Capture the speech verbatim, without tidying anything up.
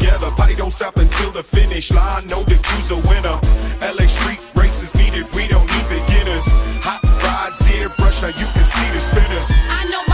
together. Party don't stop until the finish line. Know that you's a winner. L A street races needed. We don't need beginners. Hot rods here, brush now you can see the spinners. I know